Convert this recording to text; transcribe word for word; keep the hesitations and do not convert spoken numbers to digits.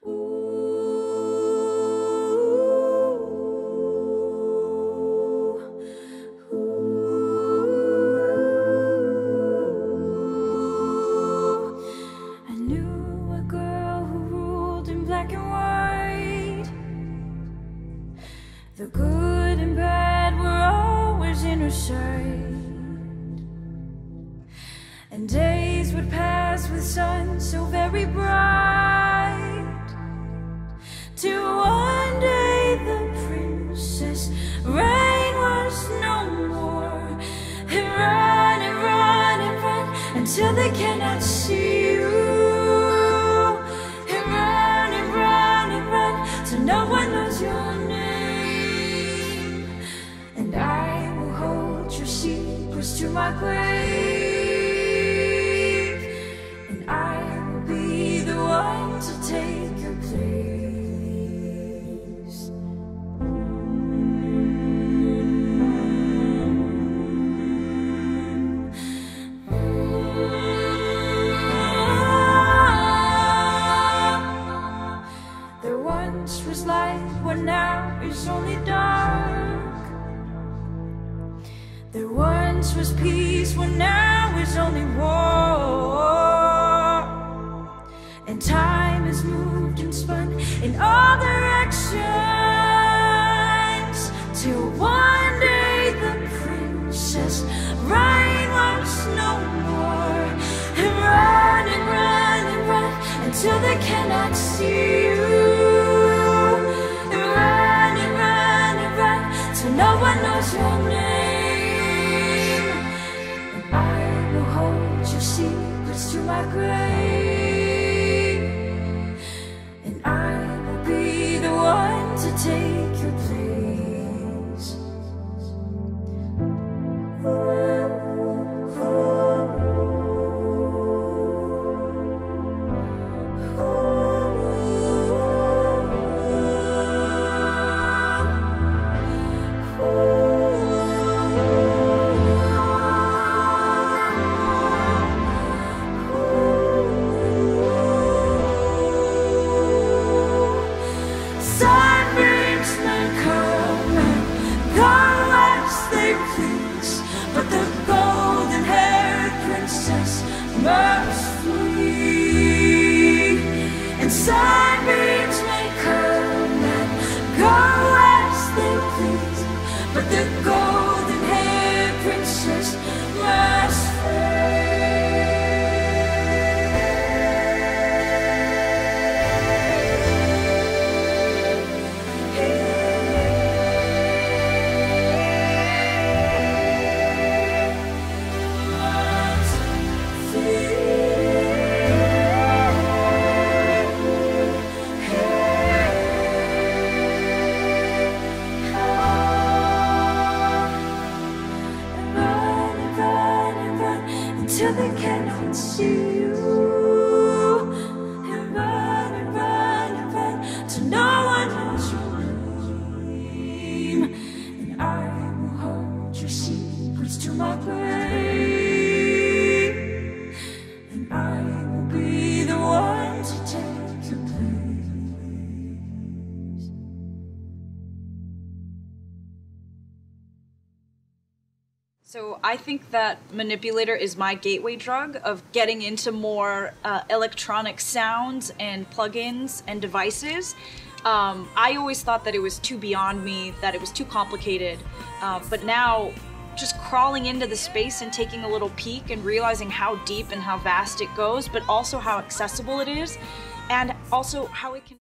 The good and bad were always in her sight, and days would pass with sun so very bright, till one day the princess rain was no more, and run and run and run until they cannot see you, and run and run and run till no one knows your name. And I will hold your secrets to my grave, and I will be the one to take your place. There once was light, what now is only dark. There once was peace, what now is only war. And time has moved and spun in all directions, till one day the princess rain was no more, and run and run and run until they cannot see you, and run and run and run till no one knows your name. Secrets to my grave, and I will be the one to take your place. Must flee, and sunbeams may come and go as they please, but the golden-haired princess must till they cannot see you, and run and run and run till no one knows your name. And I will hold your secrets to my grave, and I will be the one to take your place. So I think that Manipulator is my gateway drug of getting into more uh, electronic sounds and plugins and devices. Um, I always thought that it was too beyond me, that it was too complicated, uh, but now just crawling into the space and taking a little peek and realizing how deep and how vast it goes, but also how accessible it is, and also how it can